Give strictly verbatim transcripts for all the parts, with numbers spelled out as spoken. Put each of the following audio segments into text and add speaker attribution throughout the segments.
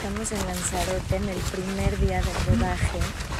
Speaker 1: estamos en Lanzarote en el primer día del rodaje.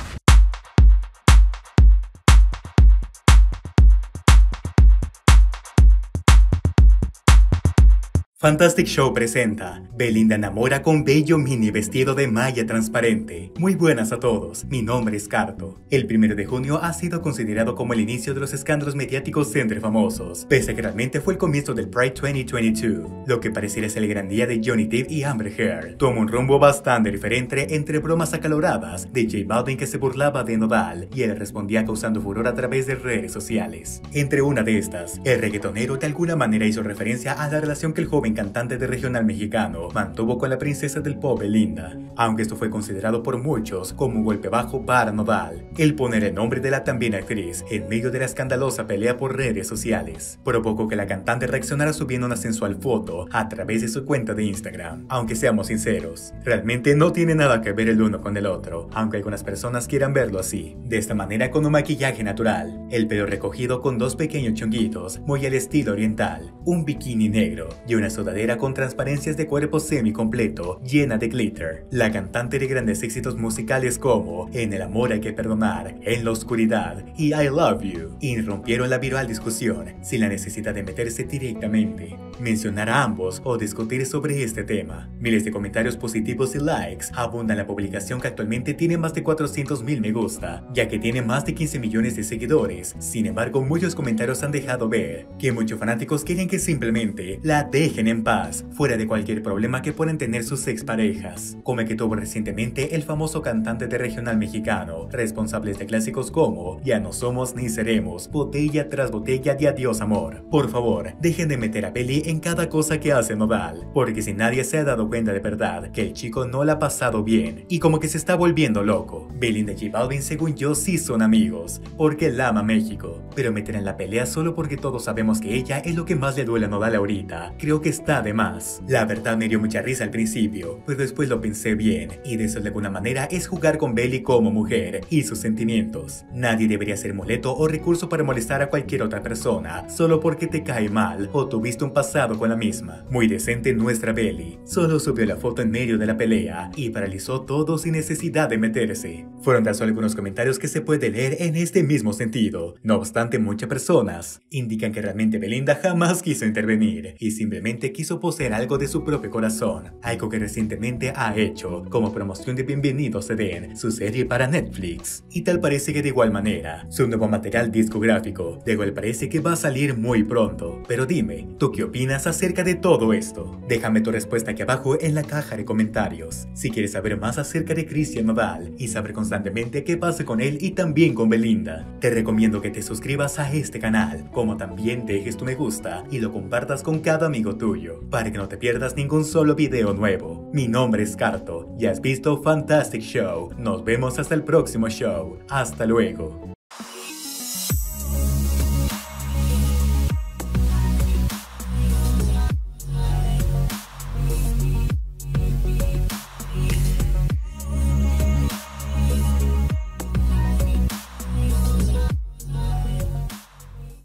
Speaker 2: Fantastic Show presenta Belinda enamora con bello mini vestido de malla transparente. Muy buenas a todos, mi nombre es Carto. El primero de junio ha sido considerado como el inicio de los escándalos mediáticos entre famosos, pese a que realmente fue el comienzo del Pride dos mil veintidós. Lo que pareciera ser el gran día de Johnny Depp y Amber Heard toma un rumbo bastante diferente entre bromas acaloradas de J Balvin, que se burlaba de Nodal y él respondía causando furor a través de redes sociales. Entre una de estas, el reggaetonero de alguna manera hizo referencia a la relación que el joven cantante de regional mexicano mantuvo con la princesa del pop Belinda, aunque esto fue considerado por muchos como un golpe bajo para Nodal. El poner el nombre de la también actriz en medio de la escandalosa pelea por redes sociales provocó que la cantante reaccionara subiendo una sensual foto a través de su cuenta de Instagram. Aunque seamos sinceros, realmente no tiene nada que ver el uno con el otro, aunque algunas personas quieran verlo así. De esta manera, con un maquillaje natural, el pelo recogido con dos pequeños chonguitos muy al estilo oriental, un bikini negro y una sudadera con transparencias de cuerpo semi completo llena de glitter. La cantante de grandes éxitos musicales como En el amor hay que perdonar, En la oscuridad y I love you irrumpieron la viral discusión sin la necesidad de meterse directamente, mencionar a ambos o discutir sobre este tema. Miles de comentarios positivos y likes abundan la publicación, que actualmente tiene más de cuatrocientos mil me gusta, ya que tiene más de quince millones de seguidores. Sin embargo, muchos comentarios han dejado ver que muchos fanáticos quieren que simplemente la dejen en paz, fuera de cualquier problema que puedan tener sus exparejas, como el que tuvo recientemente el famoso cantante de regional mexicano, responsables de clásicos como Ya no somos ni seremos, botella tras botella de adiós amor. Por favor, dejen de meter a Beli en cada cosa que hace Nodal, porque si nadie se ha dado cuenta de verdad que el chico no la ha pasado bien y como que se está volviendo loco. Belinda y J Balvin, según yo, sí son amigos, porque él ama México, pero meter en la pelea solo porque todos sabemos que ella es lo que más le duele a Nodal ahorita, creo que está de más. La verdad me dio mucha risa al principio, pero después lo pensé bien, y de eso de alguna manera es jugar con Beli como mujer y sus sentimientos. Nadie debería ser muleto o recurso para molestar a cualquier otra persona solo porque te cae mal o tuviste un pasado con la misma. Muy decente nuestra Beli, solo subió la foto en medio de la pelea y paralizó todo sin necesidad de meterse. Fueron tan solo algunos comentarios que se puede leer en este mismo sentido. No obstante, muchas personas indican que realmente Belinda jamás quiso intervenir y simplemente quiso poseer algo de su propio corazón, algo que recientemente ha hecho como promoción de Bienvenidos Edén, su serie para Netflix. Y tal parece que de igual manera, su nuevo material discográfico, de igual parece que va a salir muy pronto. Pero dime, ¿tú qué opinas acerca de todo esto? Déjame tu respuesta aquí abajo en la caja de comentarios. Si quieres saber más acerca de Cristian Nodal y saber constantemente qué pasa con él y también con Belinda, te recomiendo que te suscribas a este canal, como también dejes tu me gusta y lo compartas con cada amigo tuyo, para que no te pierdas ningún solo video nuevo. Mi nombre es Carto y has visto Fantastic Show. Nos vemos hasta el próximo show. Hasta luego.